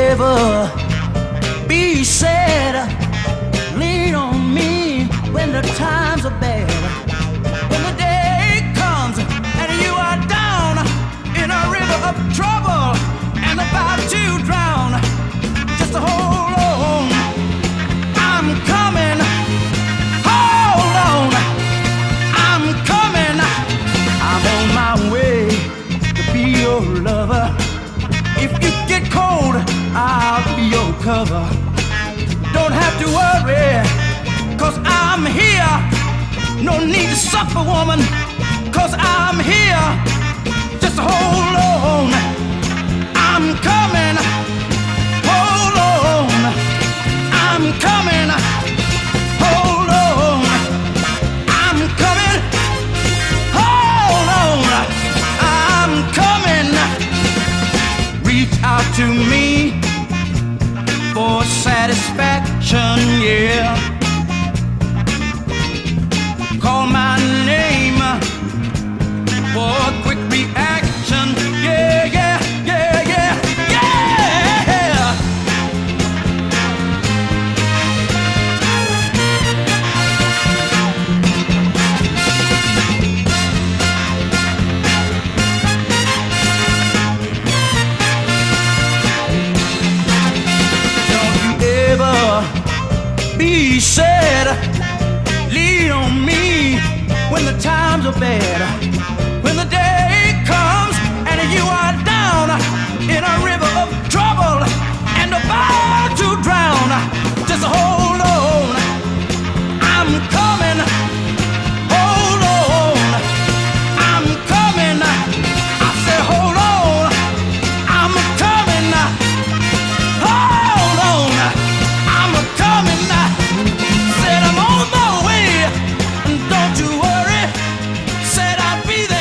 ever be sad, lean on me when the times are bad. When the day comes and you are down in a river of trouble and about to drown, just hold on, I'm coming. Hold on, I'm coming. I'm on my way to be your lover. If you get cold, I'll be your cover. Don't have to worry, 'cause I'm here. No need to suffer, woman, 'cause I'm here. Just hold on, I'm coming. Hold on, I'm coming. Hold on, I'm coming. Hold on, I'm coming. Reach out to me for satisfaction, yeah. Call my name for a quick reaction, yeah, yeah, yeah, yeah, yeah. Don't you ever be sad, lean on me when the times are bad. When the day comes and you are down in a river of trouble and about to drown, just hold on, I'm coming. Hold on, I'm coming. I said hold on, I'm coming. Hold on, I'm coming. Said I'm on my way, don't you worry. Said I'll be there.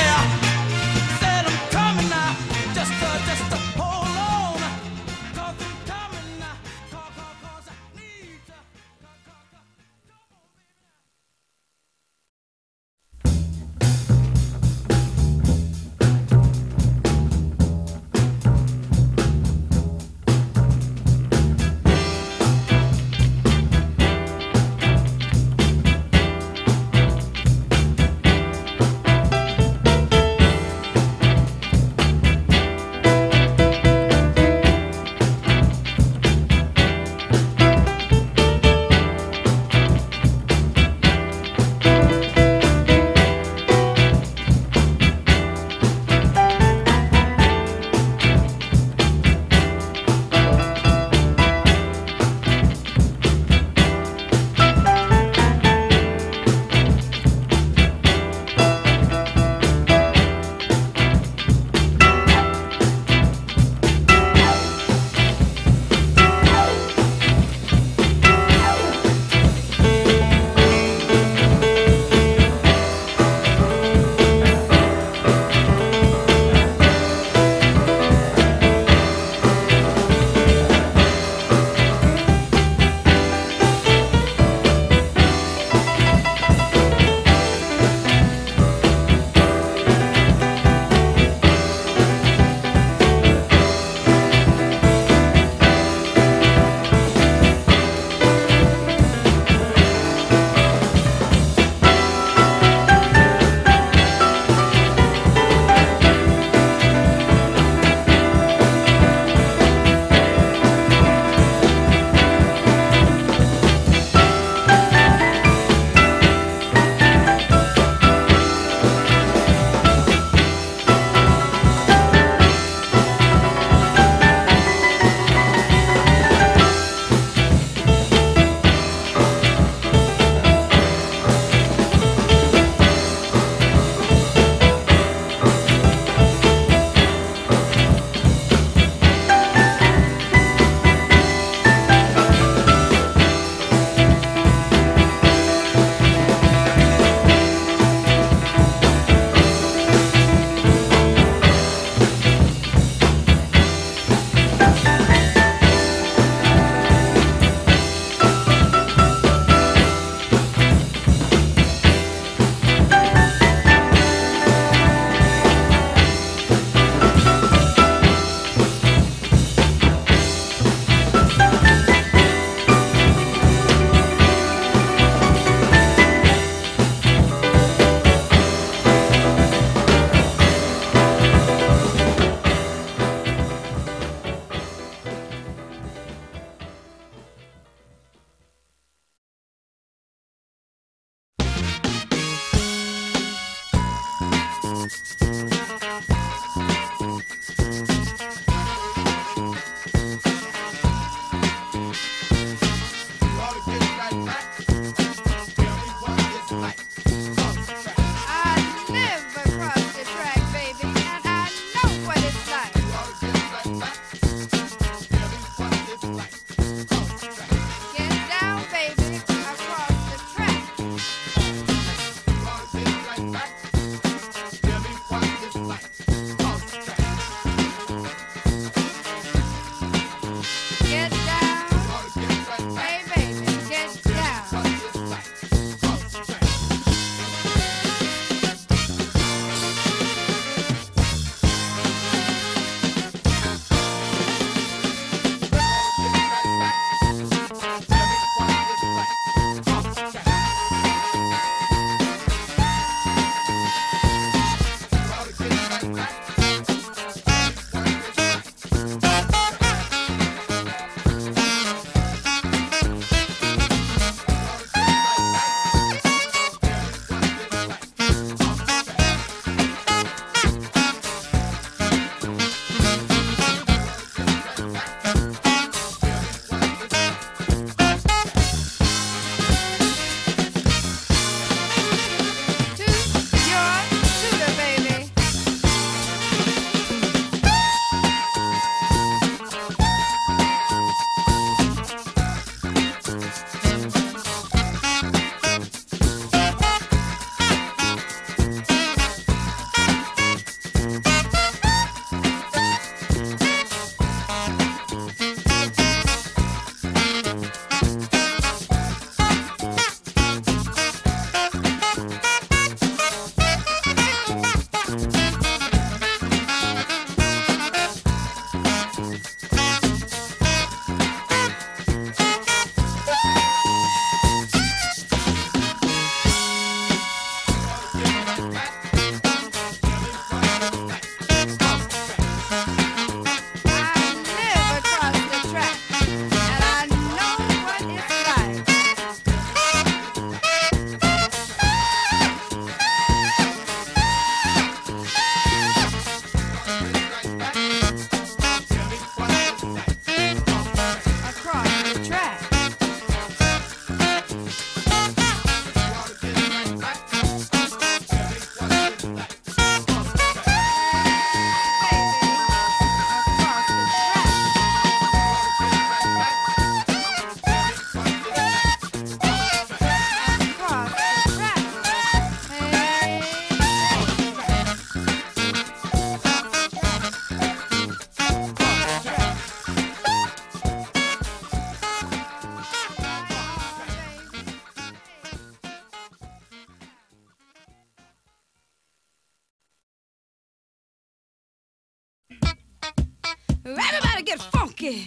Everybody get funky.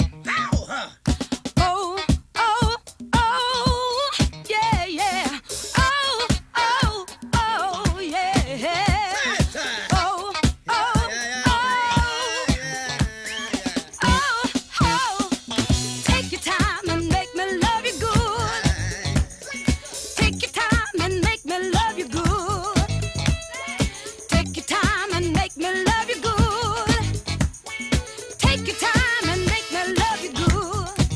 Oh, oh, oh, yeah, yeah. Oh, oh, oh, yeah. Oh, oh, oh, oh, oh. Take your time and make me love you good. Take your time and make me love you good. Take your time and make me love you good. Take your time and make me love you good.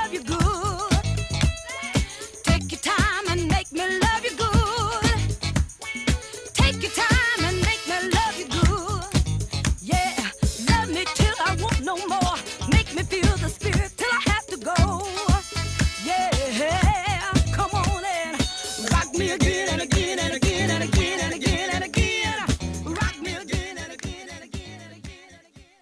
love you good. Take your time and make me love you good. Take your time and make me love you good. Yeah, love me till I want no more. Make me feel the spirit till I have to go. Yeah, come on and rock me again and again and again and again and again and again. Rock me again and again and again and again and again.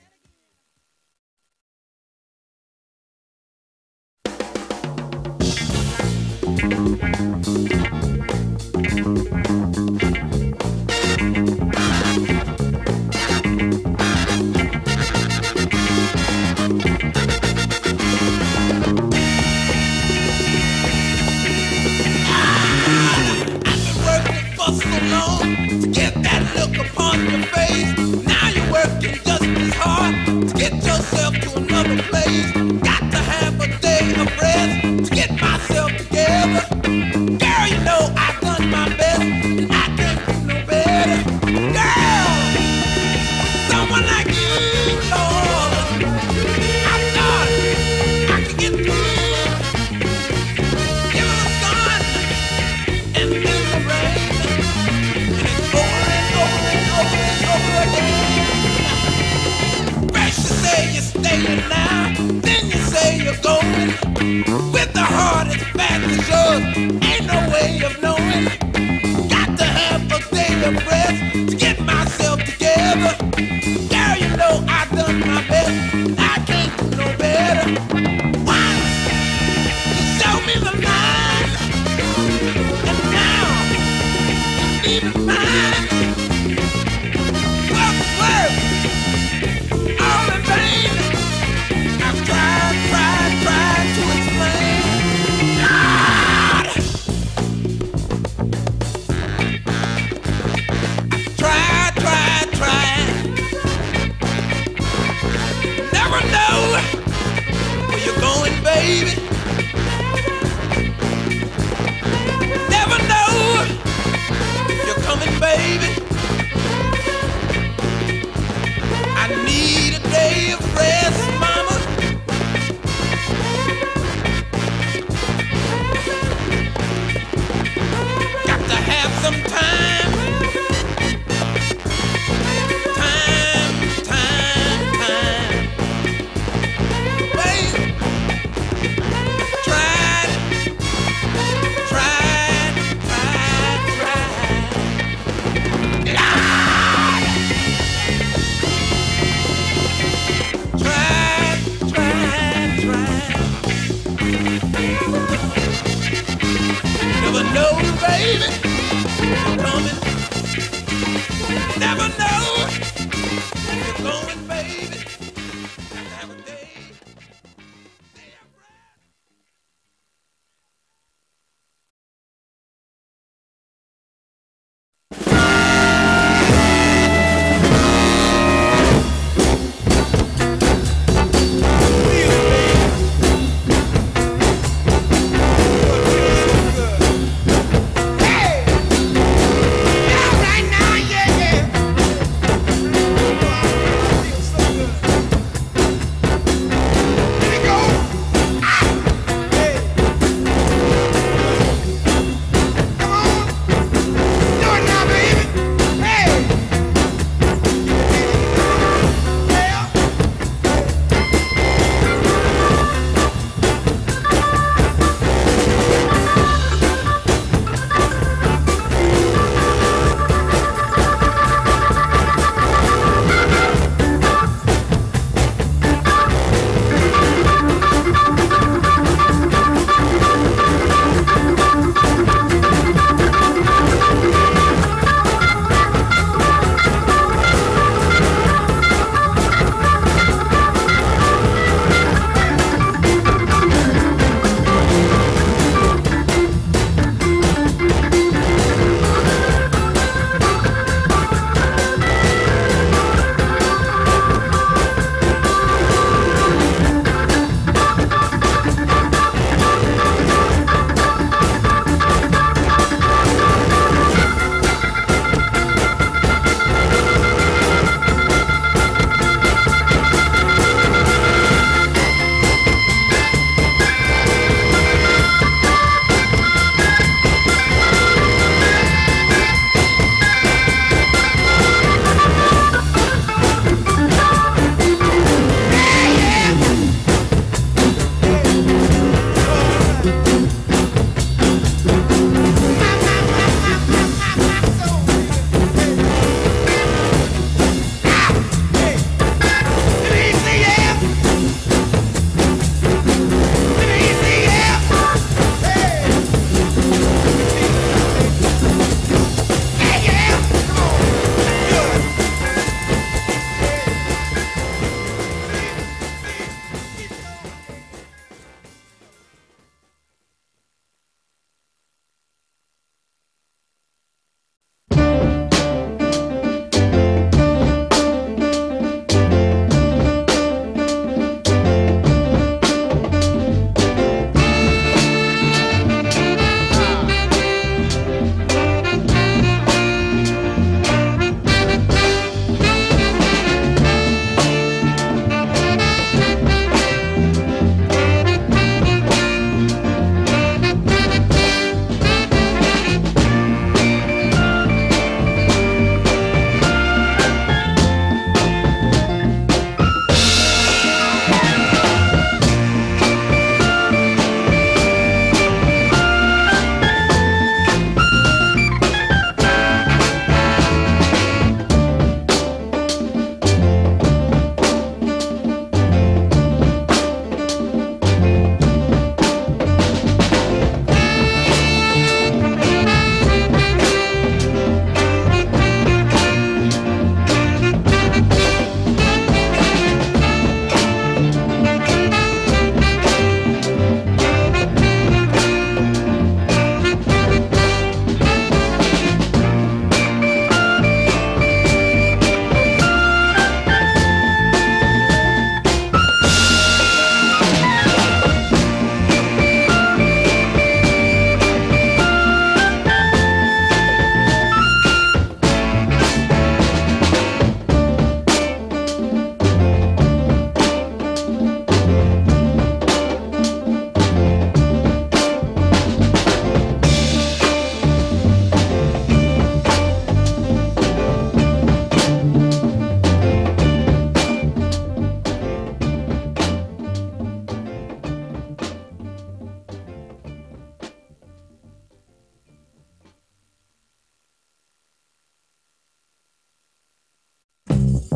For so long to get that look upon your face. Now you're working just as hard to get yourself to another place. Got to have a day of rest to get myself together. Girl, you know I've done my best and I can't do no better. Girl, someone like you, Lord, I thought I could get through. Give it a sun and then the rain. First you say you're staying now, then you say you're going. With a heart as fast as yours, ain't no way of knowing. Got to have a day of rest to get myself together. Girl, you know I've done my best, and I can't do no better. Once you show me the line, and now you're leaving mine. All in vain. I've tried to explain. God! Tried. Never know where you're going, baby. Never know if you're coming, baby. I need a day of rest, mama. Got to have some time. Babe, tried. Never know, baby, you're coming. Never know you're going, baby. Have a day. Hey! All right now, yeah.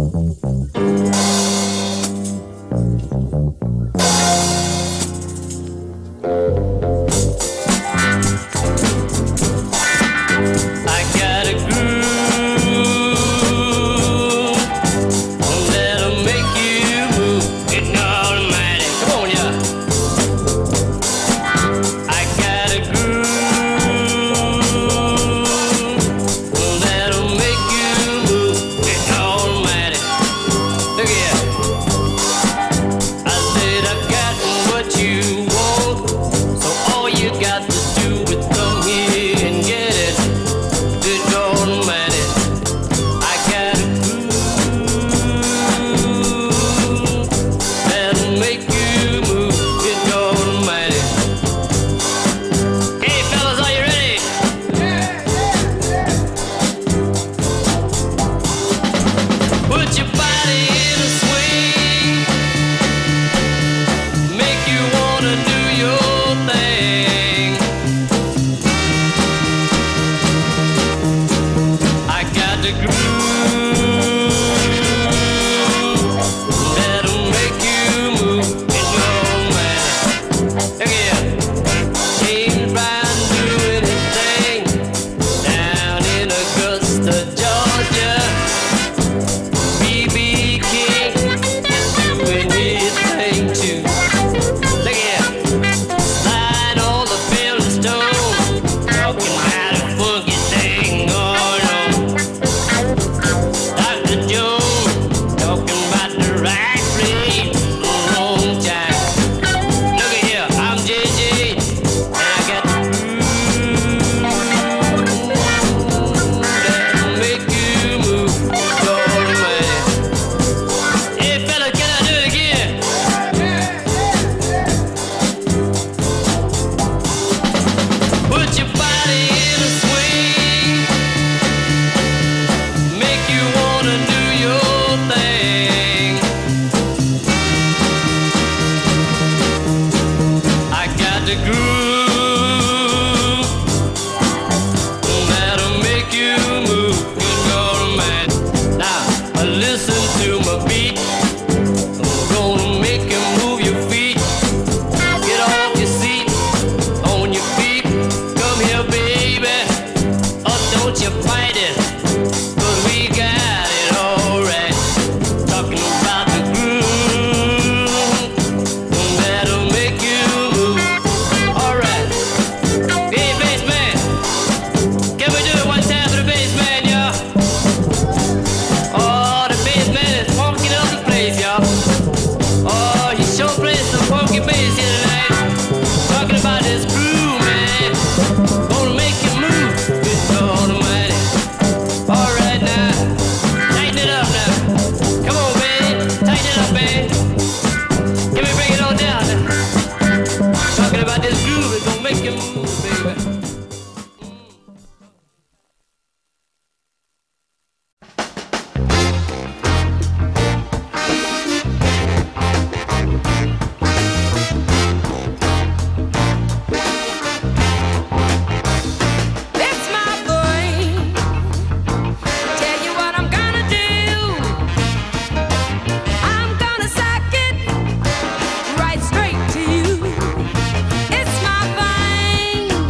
Right straight to you. It's my vine.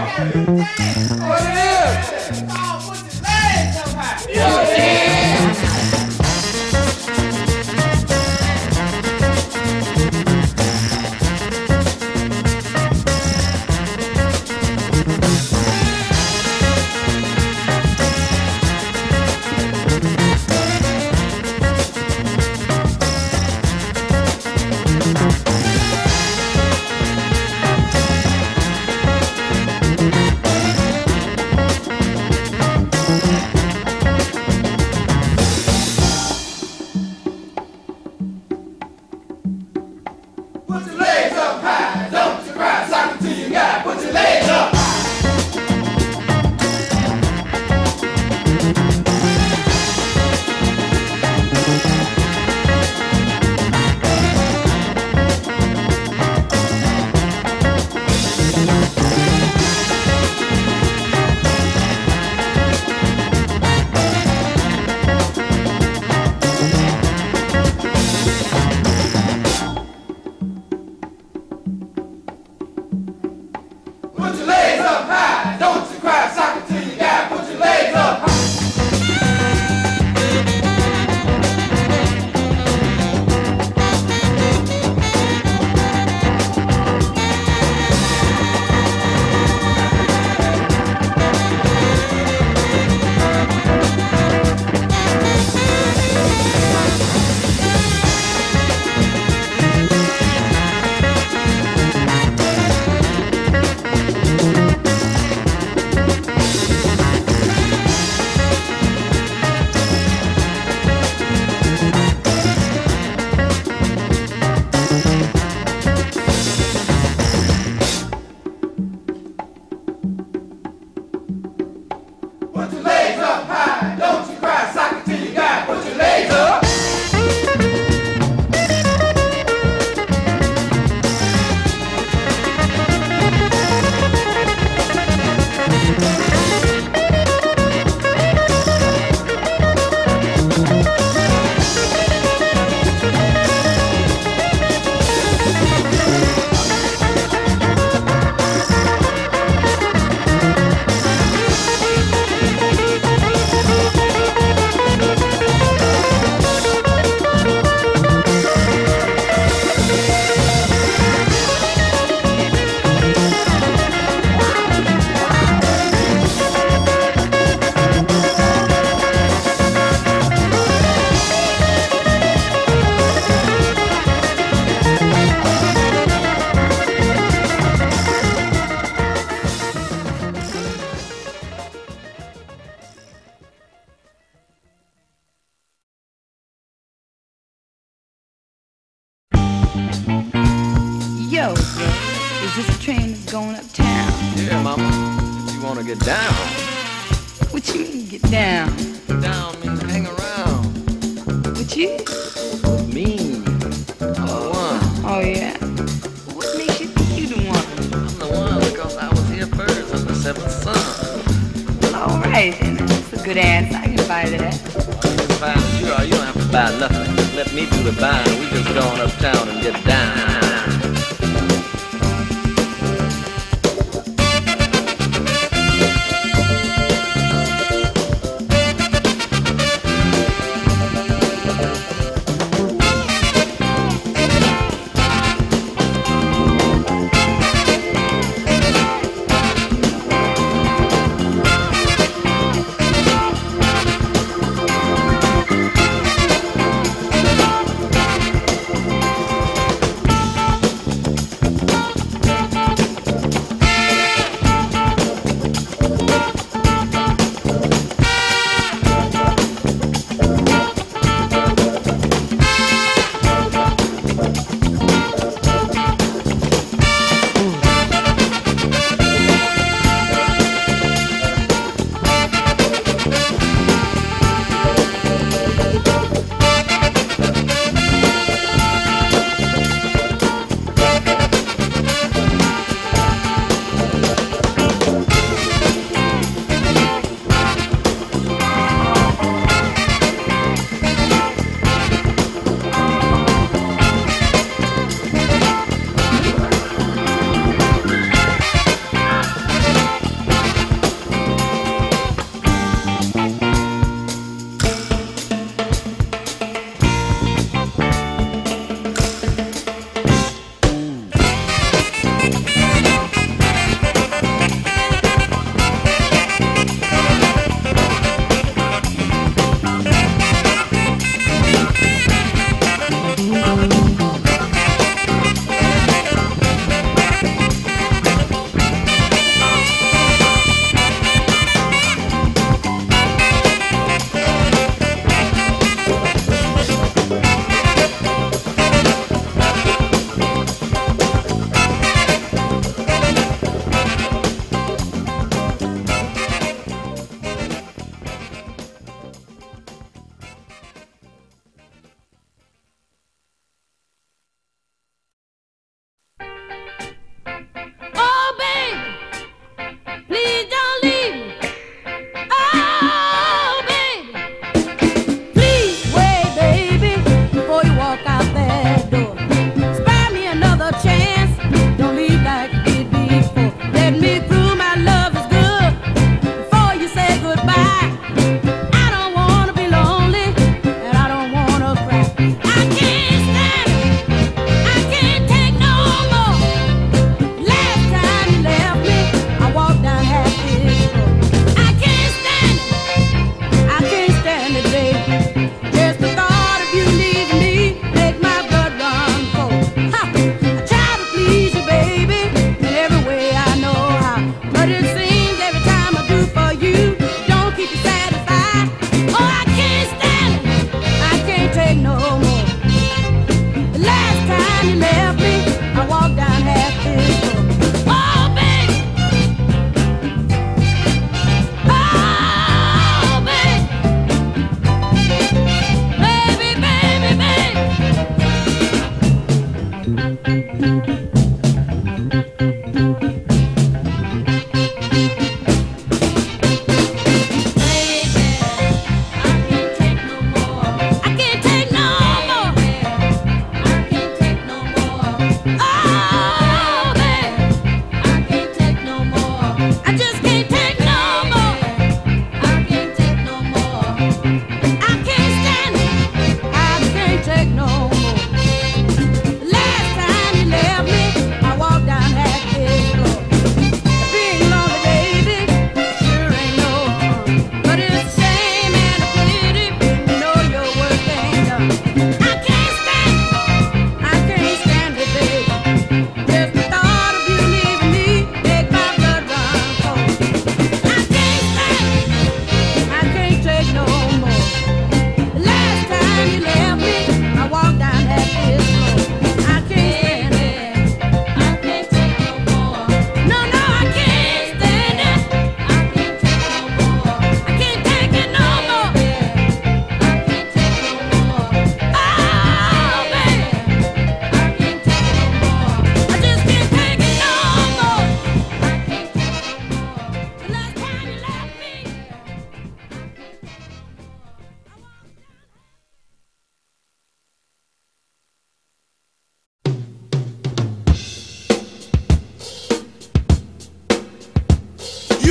Yo, bro, is this a train that's going uptown? Yeah, mama, if you wanna get down. What you mean, get down? Down means hang around. What you? With me. I'm the one. Oh, yeah? What makes you think you the one? I'm the one because I was here first. I'm the seventh son. Well, all right, then. That's a good answer. I can buy that. You can buy it, sure. You don't have to buy nothing. Just let me do the buying. We just going uptown and get down.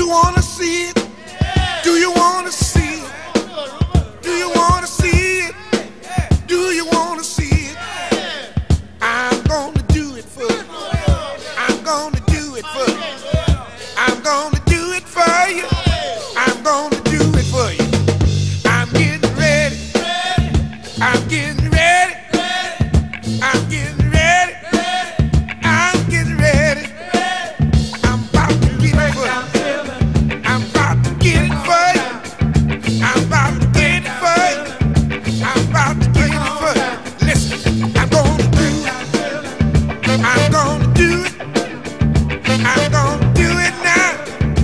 you wanna see it? Do you wanna see it? Do you wanna see it? Do you wanna see it? I'm gonna do it for you. I'm gonna do it for you. I'm gonna do it for you. I'm gonna do it for you. I'm getting ready. I'm getting ready. I'm getting ready. I'm getting ready. I'm about to get it for you. I'm about to get it for you. I'm about to get it for you. I'm about to get it for you. Listen, I'm gonna do it. I'm gonna do it. I'm gonna do it now.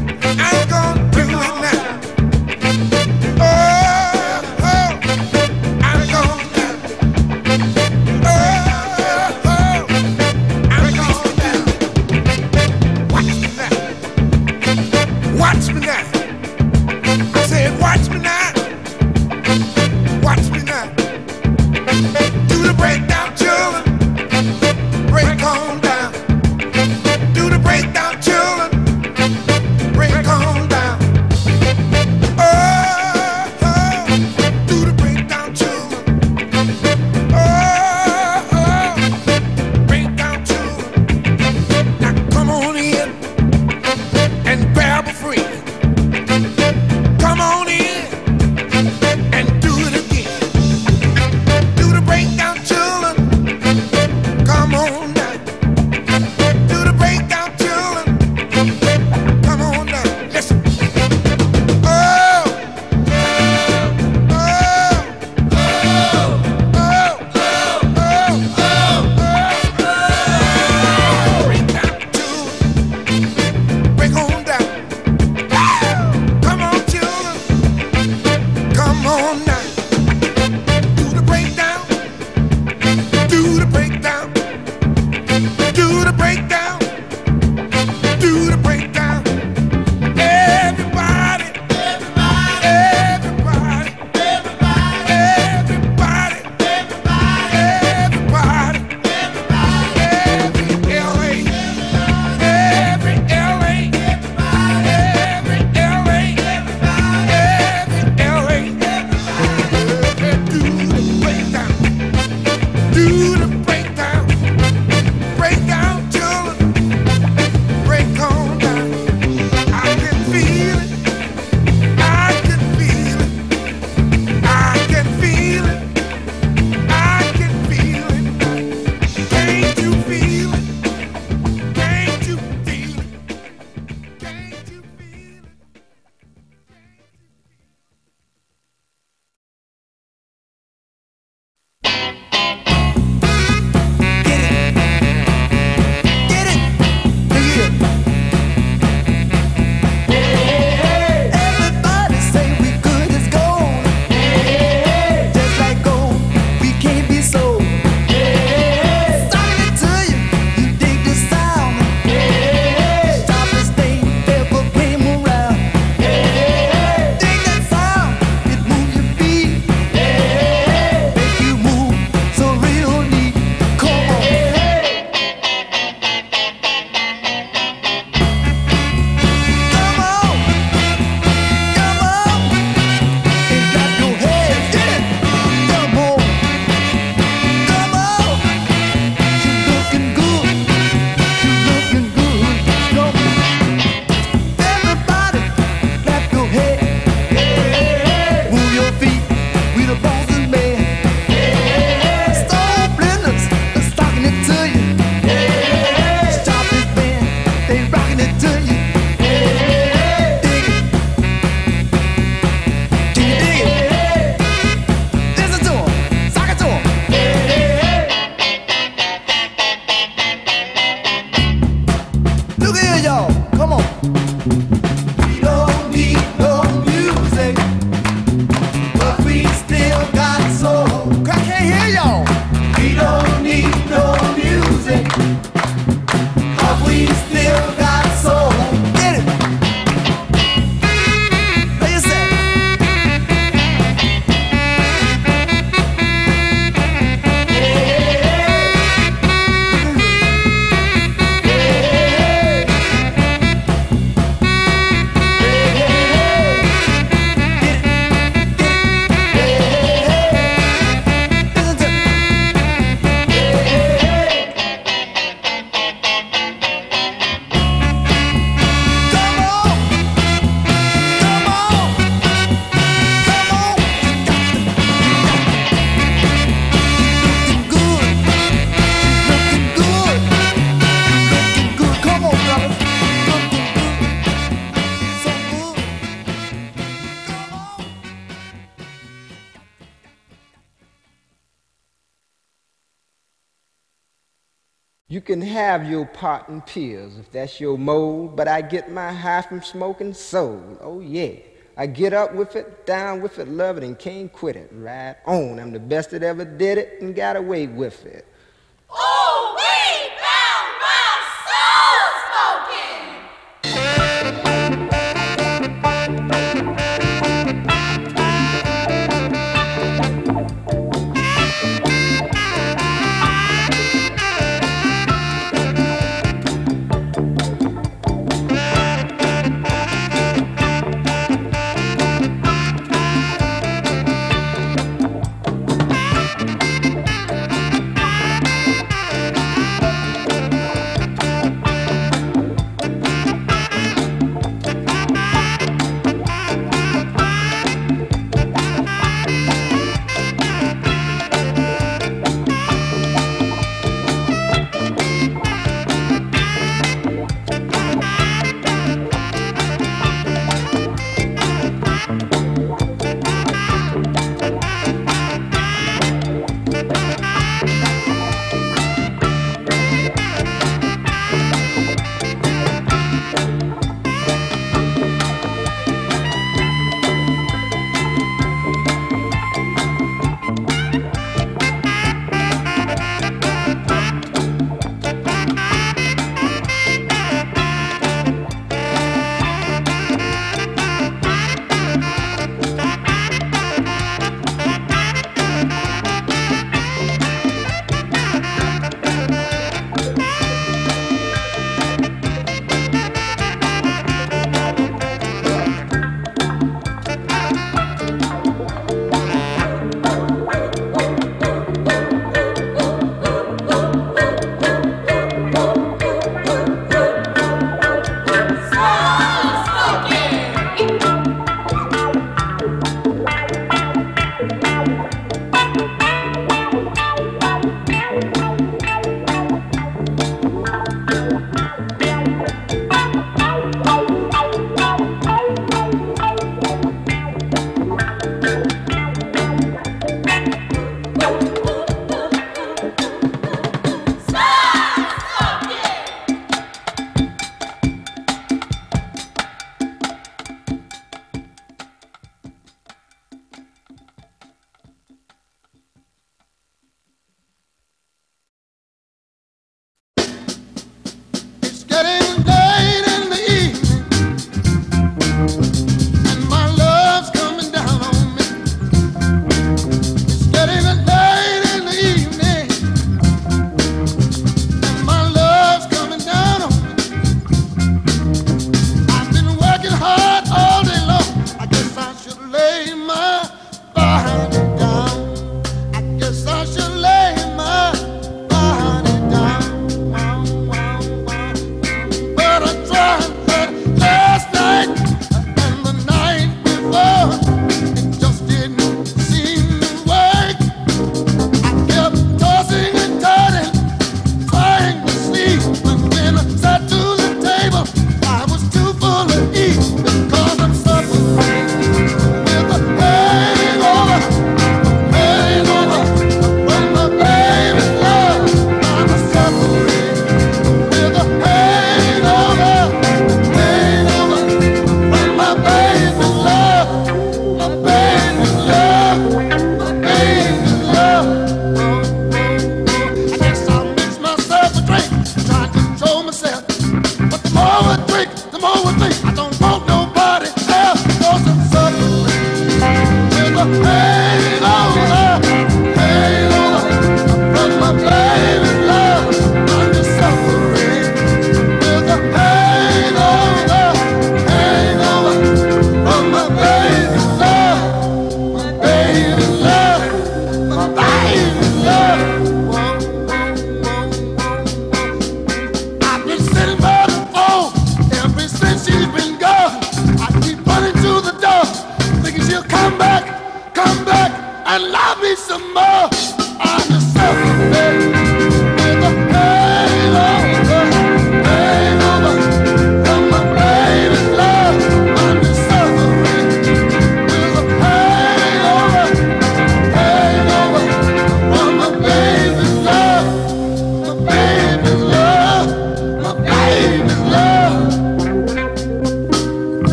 You can have your pot and pills if that's your mode, but I get my high from smoking soul. Oh yeah, I get up with it, down with it, love it, and can't quit it. Right on, I'm the best that ever did it and got away with it. Oh, we found my soul smoking.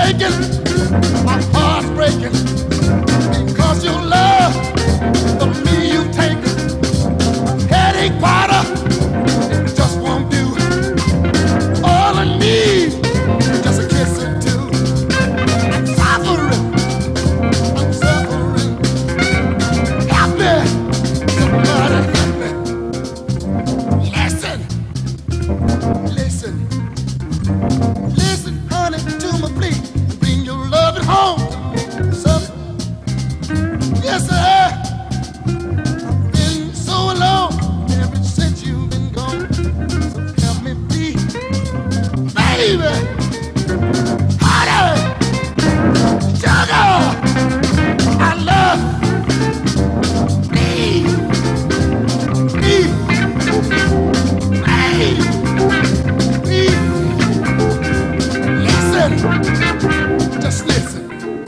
aching, my heart's breaking, because your love for me you've taken. Headache powder just won't do. All I need is just a kiss or two. I'm suffering, help me, somebody help me. Listen, listen, listen, honey, to my plea. Bring your love at home. So, yes, sir. I've been so alone ever since you've been gone. So help me be, baby, honey, sugar. I love, please, please, please, please. Listen, just listen.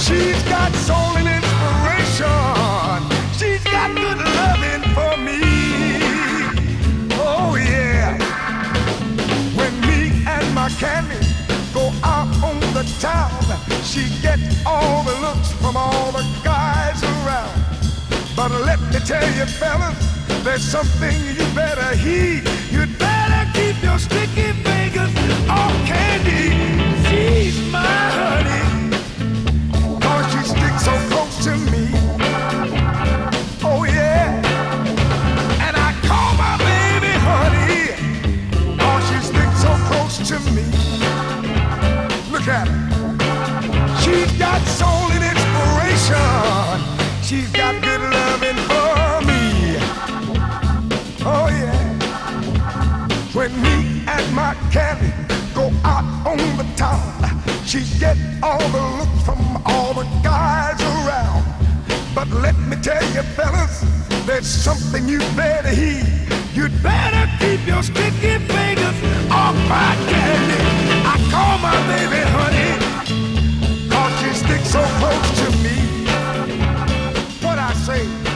She's got soul and inspiration. She's got good loving for me. Oh yeah. When me and my Candy go out on the town, she gets all the looks from all the guys around. But let me tell you, fellas, there's something you better heed. You'd better keep your sticky fingers off Candy. She's my honey, 'cause she sticks so close to me. Oh yeah. And I call my baby honey, 'cause she sticks so close to me. Look at her. She's got soul and inspiration. She's got good loving for me. Oh yeah. When me and my Candy go out on the town, she get all the looks from all the guys around. But let me tell you, fellas, there's something you better heed. You'd better keep your sticky fingers off my Candy. I call my baby honey, 'cause she sticks so close to me. What I say?